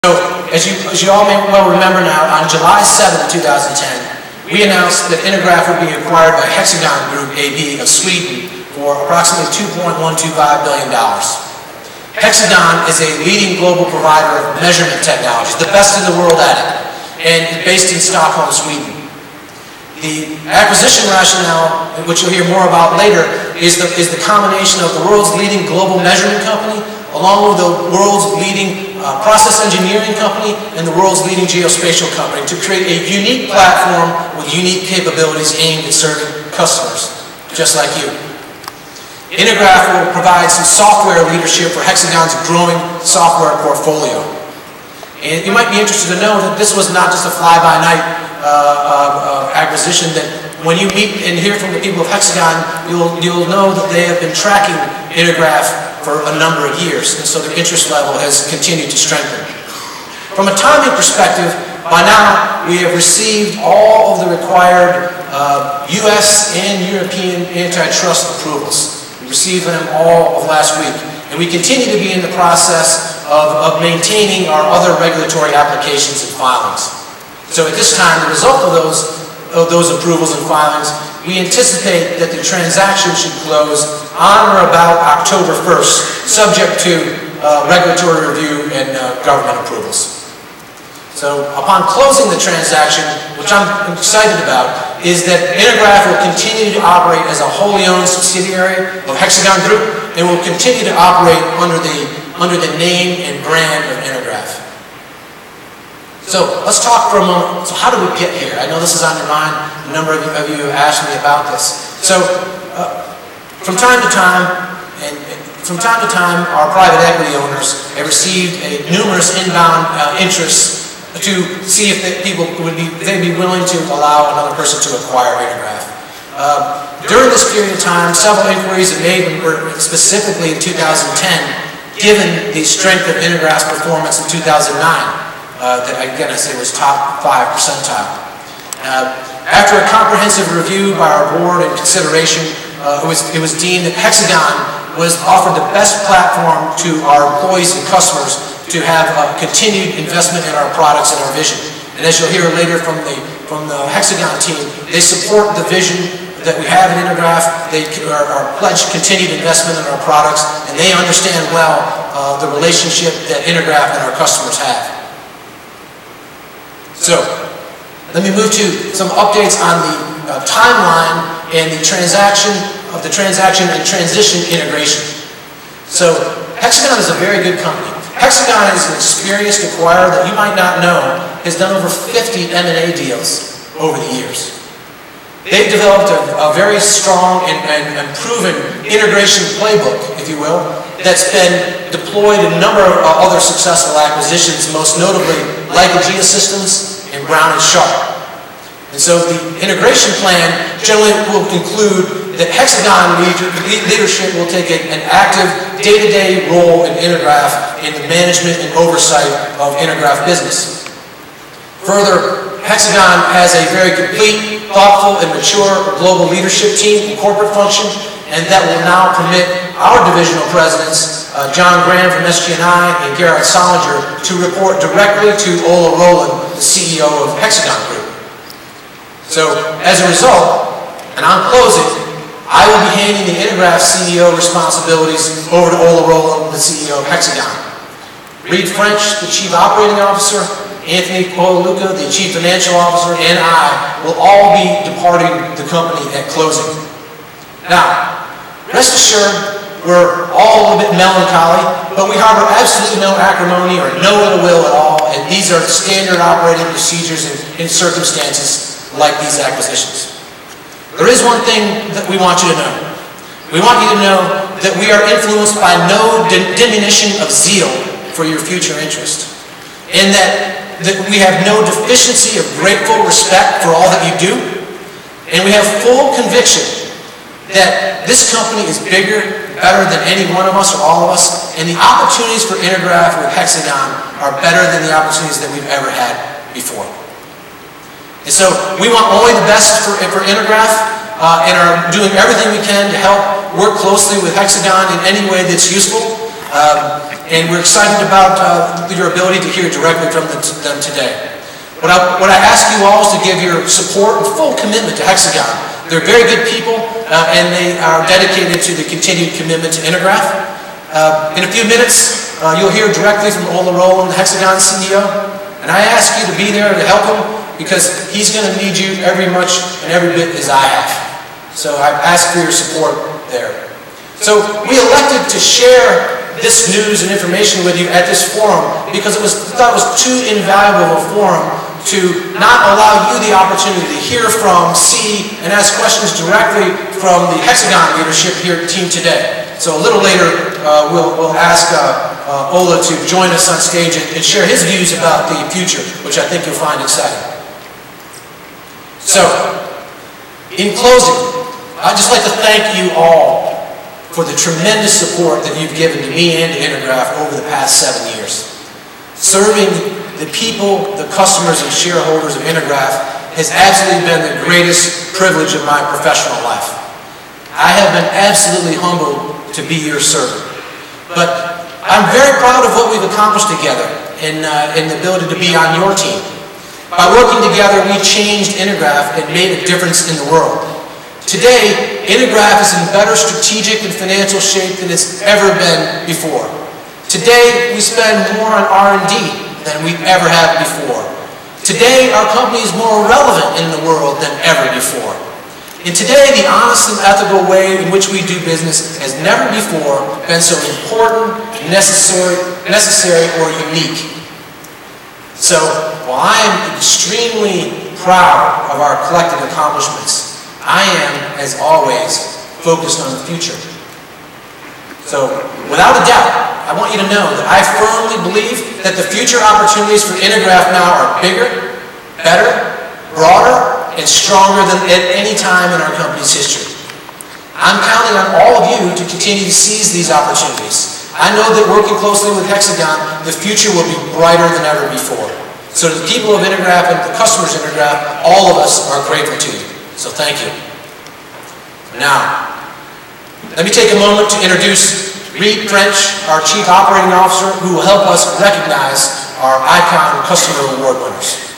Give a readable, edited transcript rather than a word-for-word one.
So, as you all may well remember now, on July 7, 2010, we announced that Intergraph would be acquired by Hexagon Group AB of Sweden for approximately $2.125 billion. Hexagon is a leading global provider of measurement technologies, the best in the world at it, and based in Stockholm, Sweden. The acquisition rationale, which you'll hear more about later, is the combination of the world's leading global measurement company along with the world's leading process engineering company and the world's leading geospatial company to create a unique platform with unique capabilities aimed at serving customers, just like you. Intergraph will provide some software leadership for Hexagon's growing software portfolio. And you might be interested to know that this was not just a fly-by-night acquisition, that when you meet and hear from the people of Hexagon, you'll know that they have been tracking Intergraph for a number of years, and so their interest level has continued to strengthen. From a timing perspective, by now we have received all of the required US and European antitrust approvals. We received them all of last week, and we continue to be in the process of maintaining our other regulatory applications and filings. So at this time, the result of those approvals and filings, we anticipate that the transaction should close on or about October 1st, subject to regulatory review and government approvals. So upon closing the transaction, which I'm excited about, is that Intergraph will continue to operate as a wholly owned subsidiary of Hexagon Group and will continue to operate under the name and brand of Intergraph. So let's talk for a moment. So how did we get here? I know this is on your mind. A number of you have asked me about this. So from time to time, our private equity owners have received numerous inbound interests to see if they'd be willing to allow another person to acquire Intergraph. During this period of time, several inquiries have made, specifically in 2010, given the strength of Intergraph's performance in 2009. That again I say was top 5 percentile. After a comprehensive review by our board and consideration, it was deemed that Hexagon was offered the best platform to our employees and customers to have continued investment in our products and our vision. And as you'll hear later from the Hexagon team, they support the vision that we have in Intergraph. They are pledged continued investment in our products, and they understand well the relationship that Intergraph and our customers have. So, let me move to some updates on the timeline and the transaction and transition integration. So, Hexagon is a very good company. Hexagon is an experienced acquirer that you might not know has done over 50 M&A deals over the years. They've developed a very strong and proven integration playbook, if you will, that's been deployed in a number of other successful acquisitions, most notably like GIS-Systems and Brown & Sharp. And so the integration plan generally will include that Hexagon leadership will take an active day-to-day role in Intergraph in the management and oversight of Intergraph business. Further, Hexagon has a very complete, thoughtful, and mature global leadership team and corporate function, and that will now permit our divisional presidents, John Graham from SG&I and Garrett Solinger, to report directly to Ola Roland, the CEO of Hexagon Group. So, as a result, and I'm closing, I will be handing the Intergraph CEO responsibilities over to Ola Roland, the CEO of Hexagon. Reed French, the Chief Operating Officer, Anthony Colaluca, the Chief Financial Officer, and I will all be departing the company at closing. Now, rest assured, we're all a little bit melancholy, but we harbor absolutely no acrimony or no ill will at all, and these are standard operating procedures in circumstances like these acquisitions. There is one thing that we want you to know. We want you to know that we are influenced by no diminution of zeal for your future interest, and that we have no deficiency of grateful respect for all that you do, and we have full conviction that this company is bigger, better than any one of us or all of us, and the opportunities for Intergraph with Hexagon are better than the opportunities that we've ever had before. And so we want only the best for Intergraph and are doing everything we can to help work closely with Hexagon in any way that's useful. And we're excited about your ability to hear directly from them today. What I ask you all is to give your support and full commitment to Hexagon. They're very good people, and they are dedicated to the continued commitment to Intergraph. In a few minutes, you'll hear directly from Ola Roland, the Hexagon CEO, and I ask you to be there to help him because he's going to need you every much and every bit as I have. So I ask for your support there. So we elected to share this news and information with you at this forum because we thought it was too invaluable a forum to not allow you the opportunity to hear from, see, and ask questions directly from the Hexagon leadership here team today. So a little later, we'll ask Ola to join us on stage and share his views about the future, which I think you'll find exciting. So, in closing, I'd just like to thank you all for the tremendous support that you've given to me and to Intergraph over the past 7 years. Serving the people, the customers, and shareholders of Intergraph has absolutely been the greatest privilege of my professional life. I have been absolutely humbled to be your servant. But I'm very proud of what we've accomplished together in the ability to be on your team. By working together, we changed Intergraph and made a difference in the world. Today, Intergraph is in better strategic and financial shape than it's ever been before. Today, we spend more on R&D than we've ever had before. Today, our company is more relevant in the world than ever before. And today, the honest and ethical way in which we do business has never before been so important, necessary, or unique. So, while I am extremely proud of our collective accomplishments, I am, as always, focused on the future. So, without a doubt, I want you to know that I firmly believe that the future opportunities for Intergraph now are bigger, better, broader, and stronger than at any time in our company's history. I'm counting on all of you to continue to seize these opportunities. I know that working closely with Hexagon, the future will be brighter than ever before. So to the people of Intergraph and the customers of Intergraph, all of us are grateful to you. So thank you. Now, let me take a moment to introduce Reed French, our Chief Operating Officer, who will help us recognize our ICON Customer Award winners.